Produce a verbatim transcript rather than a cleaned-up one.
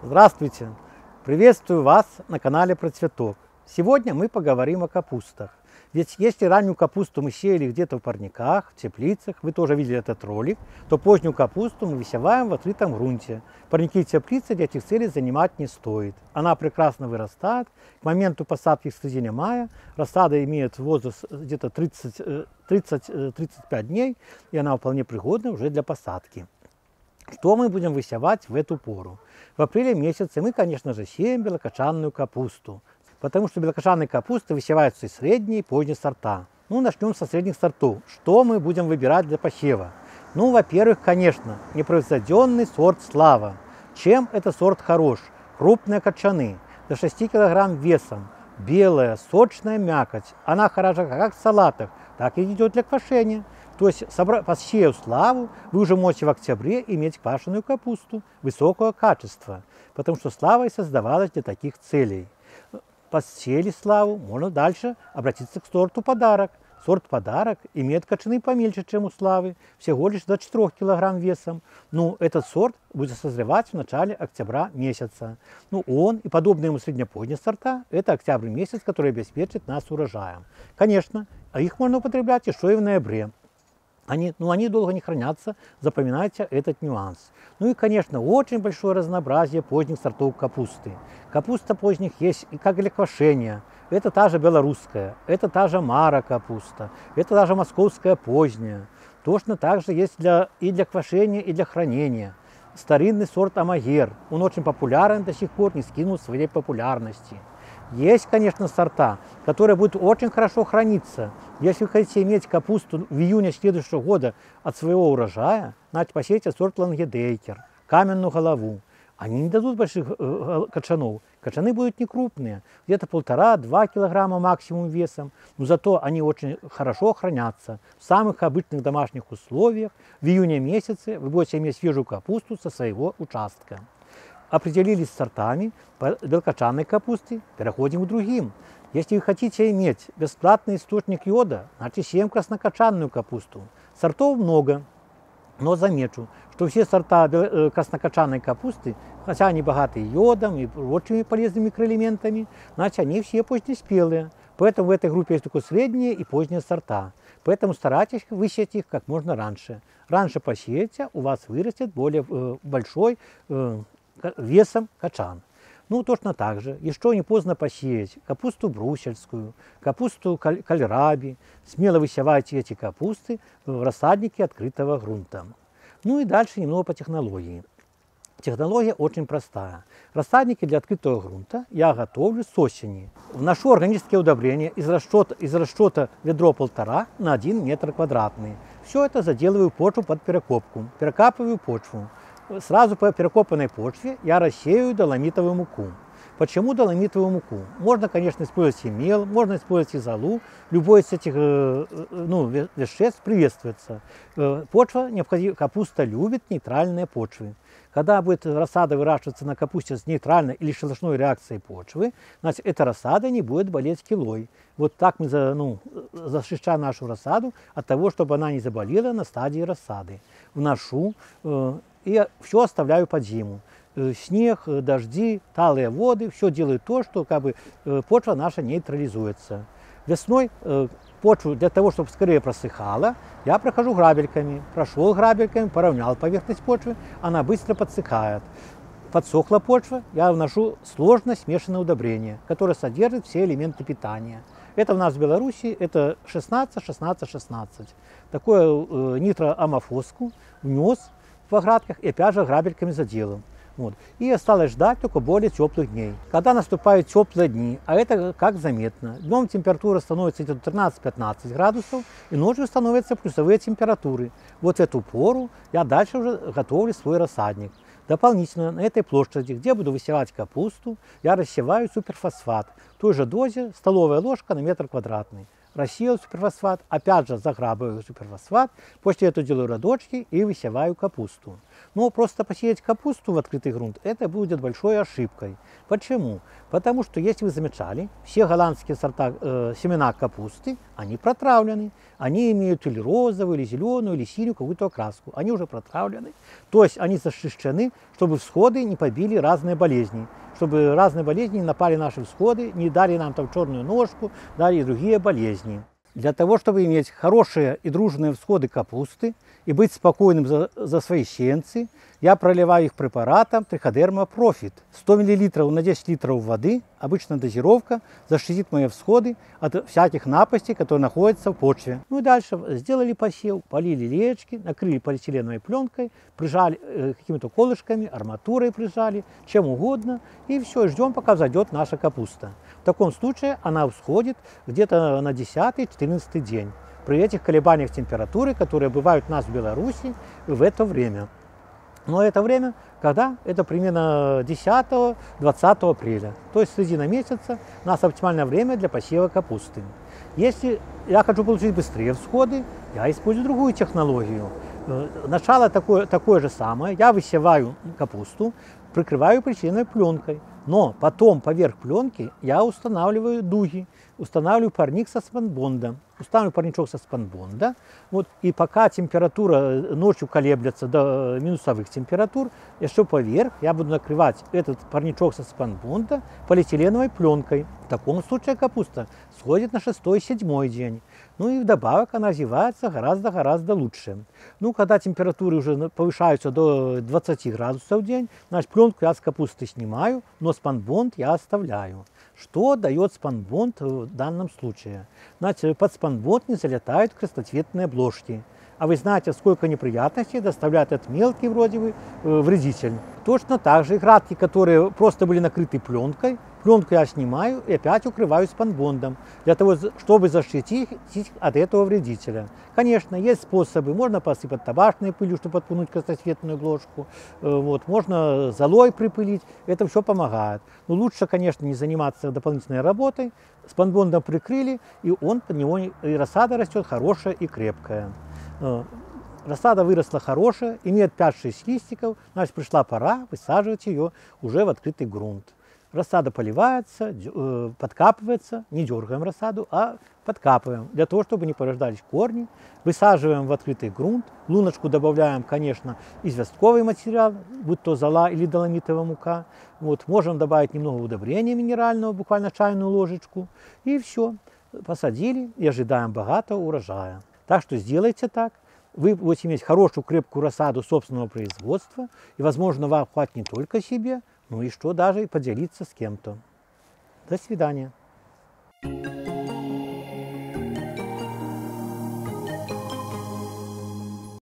Здравствуйте! Приветствую вас на канале Про Цветок. Сегодня мы поговорим о капустах. Ведь если раннюю капусту мы сеяли где-то в парниках, в теплицах, вы тоже видели этот ролик, то позднюю капусту мы высеваем в открытом грунте. Парники и теплицы для этих целей занимать не стоит. Она прекрасно вырастает. К моменту посадки в середине мая рассада имеет возраст где-то тридцать-тридцать пять дней, и она вполне пригодна уже для посадки. Что мы будем высевать в эту пору? В апреле месяце мы, конечно же, сеем белокочанную капусту, потому что белокочанные капусты высеваются и средние, и поздние сорта. Ну, начнем со средних сортов. Что мы будем выбирать для посева? Ну, во-первых, конечно, непроизведенный сорт Слава. Чем этот сорт хорош? Крупные кочаны, до шести килограмм весом, белая, сочная мякоть. Она хороша как в салатах, так и идет для квашения. То есть, посеяв Славу, вы уже можете в октябре иметь квашеную капусту высокого качества, потому что Слава и создавалась для таких целей. Посеяли Славу, можно дальше обратиться к сорту Подарок. Сорт Подарок имеет кочаны помельче, чем у Славы, всего лишь до четырёх килограмм весом. Ну, этот сорт будет созревать в начале октября месяца. Ну, он и подобные ему среднепоздние сорта – это октябрь месяц, который обеспечит нас урожаем. Конечно, а их можно употреблять еще и в ноябре. Они, ну, они долго не хранятся, запоминайте этот нюанс. Ну и, конечно, очень большое разнообразие поздних сортов капусты. Капуста поздних есть и как для квашения. Это та же белорусская, это та же Мара капуста, это даже московская поздняя. Точно так же есть для, и для квашения, и для хранения. Старинный сорт Амагер, он очень популярен до сих пор, не скинул своей популярности. Есть, конечно, сорта, которые будут очень хорошо храниться. Если вы хотите иметь капусту в июне следующего года от своего урожая, значит, посейте сорт Лангедейкер, каменную голову. Они не дадут больших э, кочанов. Кочаны будут не крупные, где-то полтора-два килограмма максимум весом, но зато они очень хорошо хранятся в самых обычных домашних условиях. В июне месяце вы будете иметь свежую капусту со своего участка. Определились с сортами белокочанной капусты, переходим к другим. Если вы хотите иметь бесплатный источник йода, значит сеем краснокочанную капусту. Сортов много, но замечу, что все сорта краснокочанной капусты, хотя они богаты йодом и прочими полезными микроэлементами, значит они все позднеспелые. Поэтому в этой группе есть только средние и поздние сорта. Поэтому старайтесь высеять их как можно раньше. Раньше посеете, у вас вырастет более э, большой э, весом качан. Ну, точно так же, еще не поздно посеять капусту брусельскую, капусту кальраби. Смело высевайте эти капусты в рассаднике открытого грунта. Ну и дальше немного по технологии. Технология очень простая. Рассадники для открытого грунта я готовлю с осени. Вношу органические удобрения из расчета, из расчета ведро полтора на один метр квадратный. Все это заделываю в почву под перекопку. Перекапываю почву. Сразу по перекопанной почве я рассею доломитовую муку. Почему доломитовую муку? Можно, конечно, использовать и мел, можно использовать и золу. Любой из этих ну, веществ приветствуется. Почва, необходимо, капуста любит нейтральные почвы. Когда будет рассада выращиваться на капусте с нейтральной или шелушной реакцией почвы, значит, эта рассада не будет болеть килой. Вот так мы за, ну, защищаем нашу рассаду от того, чтобы она не заболела на стадии рассады. Вношу э, и все оставляю под зиму. Э, снег, дожди, талые воды, все делаю то, что как бы, э, почва наша нейтрализуется. Весной э, почву для того, чтобы скорее просыхала, я прохожу грабельками. Прошел грабельками, поравнял поверхность почвы, она быстро подсыхает. Подсохла почва, я вношу сложно смешанное удобрение, которое содержит все элементы питания. Это у нас в Беларуси, это шестнадцать шестнадцать шестнадцать. Такое э, нитроамофоску внес в оградках и опять же грабельками заделал. Вот. И осталось ждать только более теплых дней. Когда наступают теплые дни, а это как заметно, днем температура становится тринадцать-пятнадцать градусов, и ночью становятся плюсовые температуры. Вот в эту пору я дальше уже готовлю свой рассадник. Дополнительно на этой площади, где буду высевать капусту, я рассеваю суперфосфат в той же дозе, столовая ложка на метр квадратный. рассеял суперфосфат, опять же заграбываю суперфосфат, после этого делаю родочки и высеваю капусту. Но просто посеять капусту в открытый грунт, это будет большой ошибкой. Почему? Потому что, если вы замечали, все голландские сорта, э, семена капусты, они протравлены. Они имеют или розовую, или зеленую, или синюю какую-то окраску. Они уже протравлены. То есть они защищены, чтобы всходы не побили разные болезни. Чтобы разные болезни не напали на наши всходы, не дали нам там черную ножку, дали и другие болезни. Для того, чтобы иметь хорошие и дружные всходы капусты и быть спокойным за, за свои сеянцы, я проливаю их препаратом Триходерма Профит. сто миллилитров на десять литров воды, обычная дозировка, защитит мои всходы от всяких напастей, которые находятся в почве. Ну и дальше сделали посев, полили леечки, накрыли полиэтиленовой пленкой, прижали э, какими-то колышками, арматурой прижали, чем угодно. И все, ждем, пока взойдет наша капуста. В таком случае она всходит где-то на десятый-четырнадцатый день. При этих колебаниях температуры, которые бывают у нас в Беларуси в это время. Но это время, когда? Это примерно десятого-двадцатого апреля. То есть середина месяца у нас оптимальное время для посева капусты. Если я хочу получить быстрее всходы, я использую другую технологию. Начало такое, такое же самое. Я высеваю капусту, прикрываю полиэтиленовой пленкой. Но потом поверх пленки я устанавливаю дуги, устанавливаю парник со спанбондом, устанавливаю парничок со спанбонда. Вот, и пока температура ночью колеблется до минусовых температур, еще поверх я буду накрывать этот парничок со спанбонда полиэтиленовой пленкой. В таком случае капуста сходит на шестой-седьмой день. Ну и вдобавок она развивается гораздо-гораздо лучше. Ну, когда температуры уже повышаются до двадцати градусов в день, значит, пленку я с капусты снимаю, но спанбонд я оставляю. Что дает спанбонд в данном случае? Значит, под спанбонд не залетают красноцветные блошки. А вы знаете, сколько неприятностей доставляет этот мелкий вроде бы вредитель. Точно так же и градки, которые просто были накрыты пленкой, пленку я снимаю и опять укрываю спанбондом, для того, чтобы защитить их от этого вредителя. Конечно, есть способы. Можно посыпать табачной пылью, чтобы отпугнуть красноцветную блошку. Вот. Можно золой припылить. Это все помогает. Но лучше, конечно, не заниматься дополнительной работой. Спанбондом прикрыли, и он под него, и рассада растет хорошая и крепкая. Рассада выросла хорошая, имеет пять-шесть листиков, значит, пришла пора высаживать ее уже в открытый грунт. Рассада поливается, подкапывается, не дергаем рассаду, а подкапываем, для того, чтобы не порождались корни. Высаживаем в открытый грунт, луночку добавляем, конечно, известковый материал, будь то зола или доломитовая мука. Вот, можем добавить немного удобрения минерального, буквально чайную ложечку, и все. Посадили и ожидаем богатого урожая. Так что сделайте так. Вы будете иметь хорошую, крепкую рассаду собственного производства, и, возможно, вам хватит не только себе, но и что даже и поделиться с кем-то. До свидания.